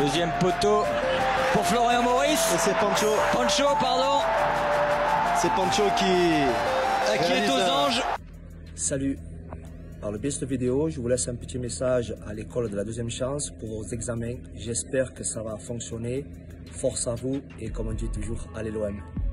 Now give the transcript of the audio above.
Deuxième poteau pour Florian Maurice. Et c'est Pancho. Pancho, pardon. C'est Pancho qui est aux anges. Salut. Par le biais de cette vidéo, je vous laisse un petit message à l'école de la deuxième chance pour vos examens. J'espère que ça va fonctionner. Force à vous et comme on dit toujours, allez l'OM.